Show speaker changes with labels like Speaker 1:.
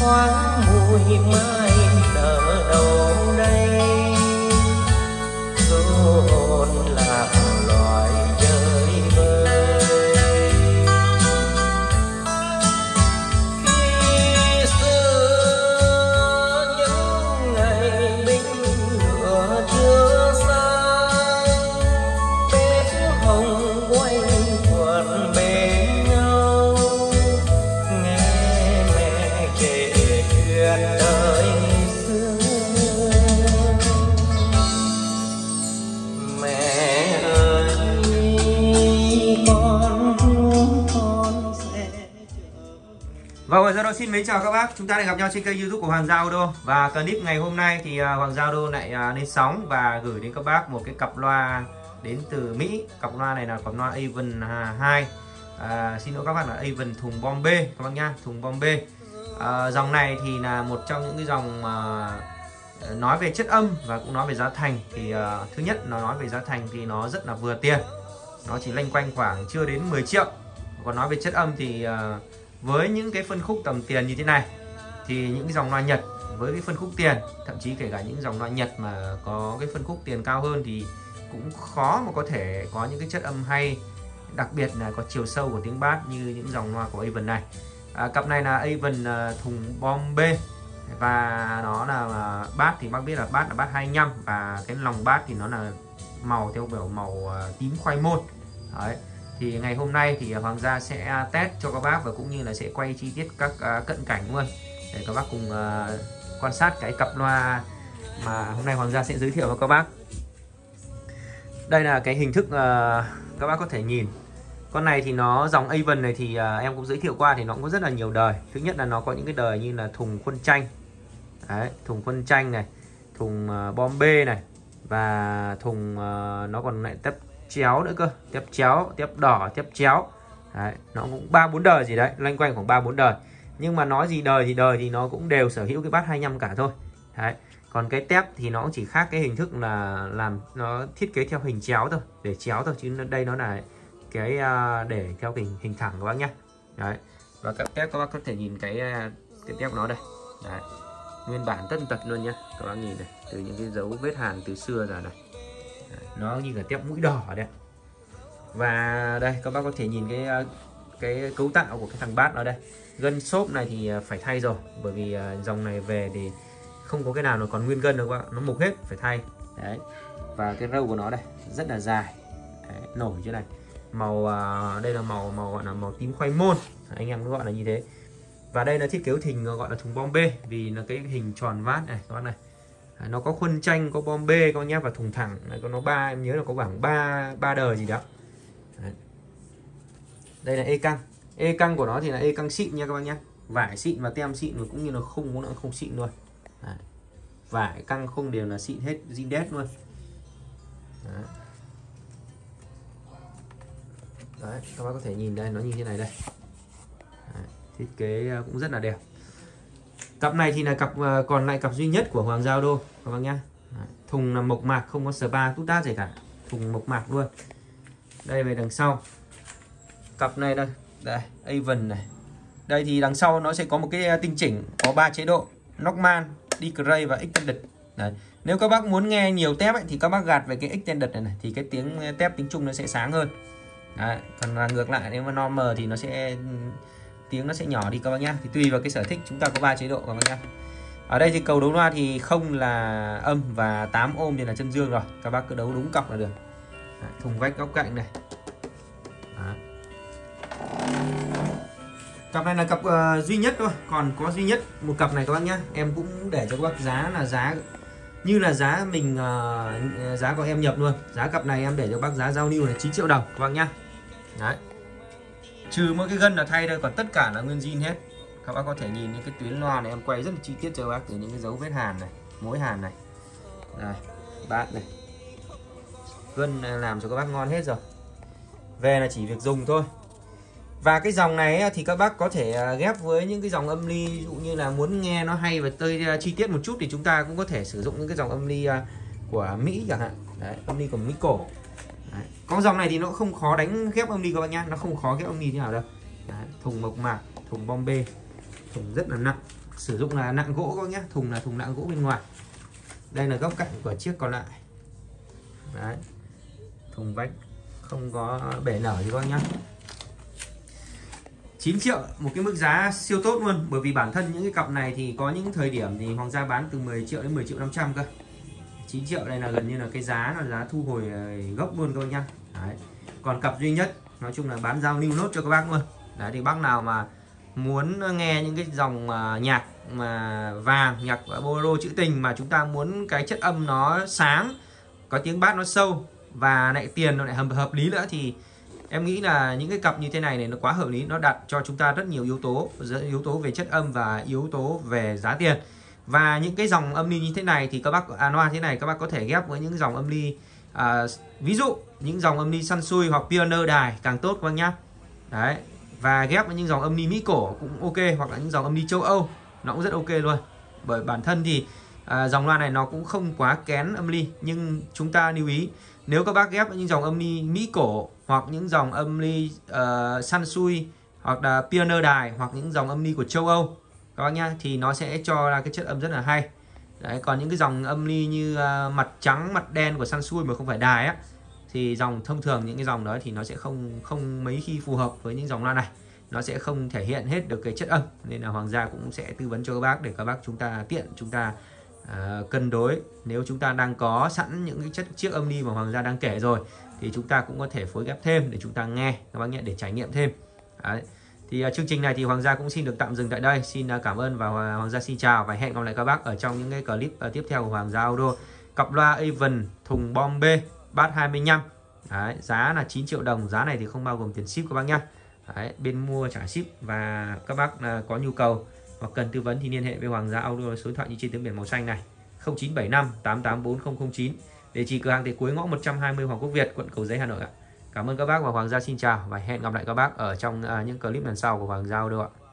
Speaker 1: thoáng mùi mai nở đâu đây, du hồn lạc loài chơi vơi. Khi xưa những ngày binh lửa chưa sang, bếp hồng quay quần bên nhau, nghe mẹ kể chuyện đời xưa. Mẹ ơi con sẽ
Speaker 2: Vâng, Giao Đô xin mến chào các bác. Chúng ta lại gặp nhau trên kênh YouTube của Hoàng Giao Đô. Và clip ngày hôm nay thì Hoàng Giao Đô lại lên sóng và gửi đến các bác một cái cặp loa đến từ Mỹ. Cặp loa này là cặp loa Avon 2. Xin lỗi các bác là Avon thùng bom B các bác nha, thùng bom B. Dòng này thì là một trong những cái dòng nói về chất âm và cũng nói về giá thành. Thì thứ nhất nó nói về giá thành thì nó rất là vừa tiền. Nó chỉ loanh quanh khoảng chưa đến 10 triệu. Còn nói về chất âm thì với những cái phân khúc tầm tiền như thế này thì những cái dòng loa Nhật với cái phân khúc tiền, thậm chí kể cả những dòng loa Nhật mà có cái phân khúc tiền cao hơn thì cũng khó mà có thể có những cái chất âm hay, đặc biệt là có chiều sâu của tiếng bass như những dòng loa của Avon này. Cặp này là Avon thùng bom B và nó là bass thì bác biết là bass 25 và cái lòng bass thì nó là màu theo kiểu màu tím khoai môn. Đấy. Thì ngày hôm nay thì Hoàng Gia sẽ test cho các bác và cũng như là sẽ quay chi tiết các cận cảnh luôn để các bác cùng quan sát cái cặp loa mà hôm nay Hoàng Gia sẽ giới thiệu với các bác. Đây là cái hình thức các bác có thể nhìn. Con này thì nó dòng Avon này thì em cũng giới thiệu qua thì nó cũng có rất là nhiều đời. Thứ nhất là nó có những cái đời như là thùng khuôn tranh. Đấy, thùng khuôn tranh này, thùng bom B này và thùng nó còn lại tép chéo nữa cơ, tép chéo, tép đỏ, tép chéo. Đấy, nó cũng 3-4 đời gì đấy, loanh quanh khoảng 3-4 đời. Nhưng mà nói gì đời thì nó cũng đều sở hữu cái bass 25 cả thôi. Đấy. Còn cái tép thì nó cũng chỉ khác cái hình thức là làm nó thiết kế theo hình chéo thôi, để chéo thôi, chứ đây nó là cái để theo hình thẳng các bác nhé. Đấy. Và các tép các bác có thể nhìn cái tép của nó đây. Đấy. Nguyên bản tất tật luôn nhá. Các bác nhìn này, từ những cái dấu vết hàn từ xưa ra này. Đấy. Nó như là tép mũi đỏ đây. Và đây các bác có thể nhìn cái cấu tạo của cái thằng bass nó đây. Gân xốp này thì phải thay rồi, bởi vì dòng này về thì không có cái nào nó còn nguyên gân đâu các bạn, nó mục hết phải thay. Đấy. Và cái râu của nó đây rất là dài. Đấy, nổi như này. Màu đây là màu gọi là màu tím khoai môn, anh em cứ gọi là như thế. Và đây là thiết kế hình gọi là thùng bom B vì là cái hình tròn vát này các bạn này. Nó có khuôn tranh, có bom B các nhé, và thùng thẳng này có nó em nhớ là có khoảng 3 đời gì đó. Đấy. Đây là e căng của nó thì là e căng xịn nha các bác nhé, vải xịn và tem xịn, và cũng như là khung cũng không xịn luôn. Đấy. Vải căng khung đều là xịn hết, zin đét luôn. Đấy. Đấy, các bác có thể nhìn đây, nó như thế này đây. Đấy, thiết kế cũng rất là đẹp. Cặp này thì là cặp còn lại cặp duy nhất của Hoàng Giao Đô các bác nhá. Đấy, thùng là mộc mạc, không có spa tút tát gì cả, thùng mộc mạc luôn. Đây về đằng sau cặp này đây Avon này. Đây thì đằng sau nó sẽ có một cái tinh chỉnh, có 3 chế độ: Normal, Decay và Extended. Đấy. Nếu các bác muốn nghe nhiều tép ấy, thì các bác gạt về cái Extended này thì cái tiếng tép tiếng Trung nó sẽ sáng hơn. Đấy. Còn là ngược lại, nếu mà normal thì nó sẽ tiếng nó sẽ nhỏ đi các bác nhá. Thì tùy vào cái sở thích, chúng ta có 3 chế độ các bác nhá. Ở đây thì cầu đấu loa thì không là âm và 8 ôm thì là chân dương rồi, các bác cứ đấu đúng cọc là được. Đấy, thùng vách góc cạnh này. Đấy. Cặp này là cặp duy nhất thôi, còn có duy nhất một cặp này các bác nhá. Em cũng để cho các bác giá là giá như là giá mình giá của em nhập luôn. Giá cặp này em để cho bác giá giao lưu là 9 triệu đồng các bác nhá. Đấy. Trừ mỗi cái gân là thay thôi, còn tất cả là nguyên zin hết. Các bác có thể nhìn những cái tuyến loa này em quay rất là chi tiết cho các bác, từ những cái dấu vết hàn này, mối hàn này. Đây, bass này. Gân làm cho các bác ngon hết rồi. Về là chỉ việc dùng thôi. Và cái dòng này thì các bác có thể ghép với những cái dòng âm ly, ví dụ như là muốn nghe nó hay và tơi chi tiết một chút thì chúng ta cũng có thể sử dụng những cái dòng âm ly của Mỹ chẳng hạn. Đấy, âm ly của Mỹ cổ. Đấy. Con dòng này thì nó không khó đánh ghép âm ly các bác nhá, nó không khó ghép âm ly như nào đâu. Đấy, thùng mộc mạc, thùng bom bê, thùng rất là nặng, sử dụng là nặng gỗ các bác nhé. Thùng là thùng nặng gỗ bên ngoài. Đây là góc cạnh của chiếc còn lại. Đấy. Thùng vách không có bể nở gì các bác nhé. 9 triệu, một cái mức giá siêu tốt luôn. Bởi vì bản thân những cái cặp này thì có những thời điểm thì Hoàng gia bán từ 10 triệu đến 10 triệu 500 cơ. 9 triệu đây là gần như là cái giá là giá thu hồi gốc luôn các bác nhá. Đấy. Còn cặp duy nhất, nói chung là bán giao lưu nốt cho các bác luôn. Đấy, thì bác nào mà muốn nghe những cái dòng nhạc mà vàng, nhạc bolero trữ tình mà chúng ta muốn cái chất âm nó sáng, có tiếng bass nó sâu và lại tiền nó lại hợp lý nữa, thì em nghĩ là những cái cặp như thế này nó quá hợp lý. Nó đặt cho chúng ta rất nhiều yếu tố về chất âm và yếu tố về giá tiền. Và những cái dòng âm ly như thế này thì các bác loa thế này các bác có thể ghép với những dòng âm ly ví dụ những dòng âm ly Sansui hoặc Pioneer đài càng tốt các bác nhá. Đấy, và ghép với những dòng âm ly Mỹ cổ cũng ok, hoặc là những dòng âm ly châu Âu nó cũng rất ok luôn. Bởi bản thân thì dòng loa này nó cũng không quá kén âm ly, nhưng chúng ta lưu ý nếu các bác ghép với những dòng âm ly Mỹ cổ hoặc những dòng âm ly Sansui hoặc là Pioneer đài hoặc những dòng âm ly của châu Âu các bác nhá, thì nó sẽ cho ra cái chất âm rất là hay. Đấy, còn những cái dòng âm ly như mặt trắng mặt đen của Sansui mà không phải đài á, thì dòng thông thường những cái dòng đó thì nó sẽ không mấy khi phù hợp với những dòng loa này, nó sẽ không thể hiện hết được cái chất âm. Nên là Hoàng gia cũng sẽ tư vấn cho các bác để các bác chúng ta tiện chúng ta cân đối. Nếu chúng ta đang có sẵn những cái chiếc âm ly mà Hoàng gia đang kể rồi thì chúng ta cũng có thể phối ghép thêm để chúng ta nghe các bác nhé, để trải nghiệm thêm. Đấy. Thì chương trình này thì Hoàng gia cũng xin được tạm dừng tại đây. Xin cảm ơn và Hoàng gia xin chào và hẹn gặp lại các bác ở trong những cái clip tiếp theo của Hoàng gia Audio. Cặp loa Avon thùng bom B bass 25. Đấy, giá là 9 triệu đồng. Giá này thì không bao gồm tiền ship các bác nhé. Đấy, bên mua trả ship. Và các bác có nhu cầu hoặc cần tư vấn thì liên hệ với Hoàng gia Audio, số điện thoại như trên tấm biển màu xanh này, 0975 884009. Địa chỉ cửa hàng thì cuối ngõ 120 Hoàng Quốc Việt, quận Cầu Giấy, Hà Nội ạ. Cảm ơn các bác và Hoàng gia xin chào và hẹn gặp lại các bác ở trong những clip lần sau của Hoàng gia Audio ạ.